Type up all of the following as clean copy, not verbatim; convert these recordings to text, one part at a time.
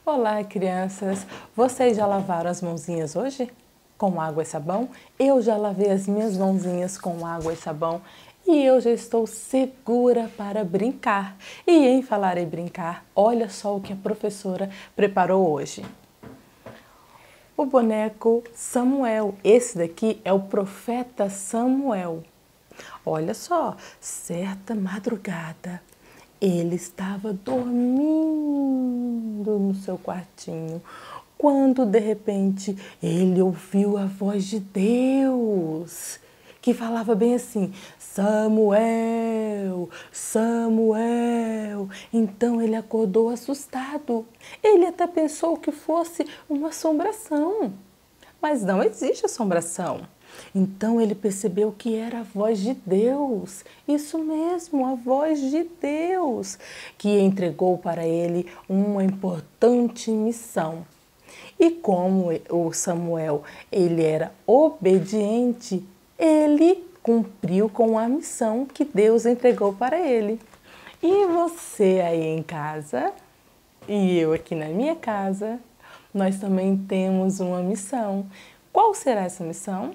Olá, crianças! Vocês já lavaram as mãozinhas hoje? Com água e sabão? Eu já lavei as minhas mãozinhas com água e sabão e eu já estou segura para brincar. E em falar em brincar, olha só o que a professora preparou hoje. O boneco Samuel. Esse daqui é o profeta Samuel. Olha só, certa madrugada, ele estava dormindo no seu quartinho, quando de repente ele ouviu a voz de Deus, que falava bem assim: Samuel, Samuel. Então ele acordou assustado. Ele até pensou que fosse uma assombração, mas não existe assombração. Então ele percebeu que era a voz de Deus, isso mesmo, a voz de Deus, que entregou para ele uma importante missão. E como o Samuel ele era obediente, ele cumpriu com a missão que Deus entregou para ele. E você aí em casa, e eu aqui na minha casa, nós também temos uma missão. Qual será essa missão?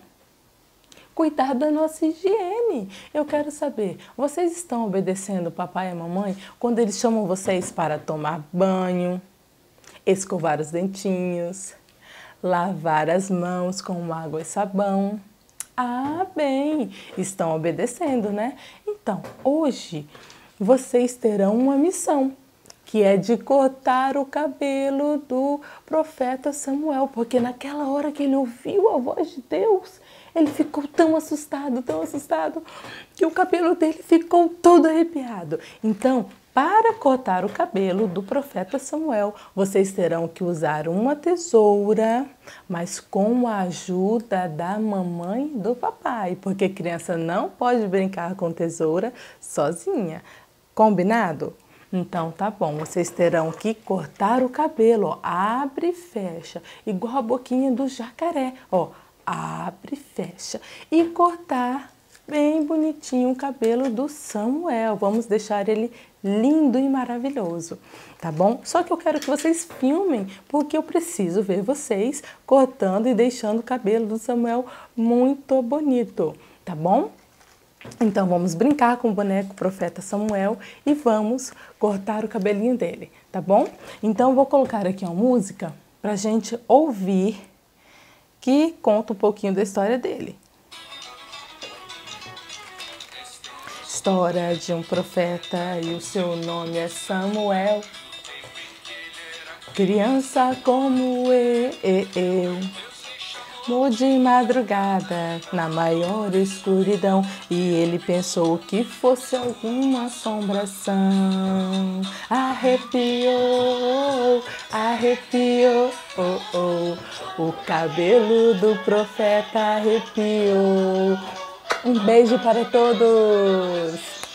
Cuidar da nossa higiene. Eu quero saber, vocês estão obedecendo o papai e a mamãe quando eles chamam vocês para tomar banho, escovar os dentinhos, lavar as mãos com água e sabão? Ah, bem, estão obedecendo, né? Então, hoje vocês terão uma missão, que é de cortar o cabelo do profeta Samuel, porque naquela hora que ele ouviu a voz de Deus, ele ficou tão assustado, que o cabelo dele ficou todo arrepiado. Então, para cortar o cabelo do profeta Samuel, vocês terão que usar uma tesoura, mas com a ajuda da mamãe e do papai, porque criança não pode brincar com tesoura sozinha. Combinado? Então tá bom, vocês terão que cortar o cabelo, ó, abre e fecha, igual a boquinha do jacaré, ó, abre e fecha, e cortar bem bonitinho o cabelo do Samuel. Vamos deixar ele lindo e maravilhoso, tá bom? Só que eu quero que vocês filmem, porque eu preciso ver vocês cortando e deixando o cabelo do Samuel muito bonito, tá bom? Então vamos brincar com o boneco profeta Samuel e vamos cortar o cabelinho dele, tá bom? Então eu vou colocar aqui uma música pra gente ouvir, que conta um pouquinho da história dele. História de um profeta e o seu nome é Samuel. Criança como eu. De madrugada, na maior escuridão, e ele pensou que fosse alguma assombração. Arrepiou, o cabelo do profeta arrepiou. Um beijo para todos!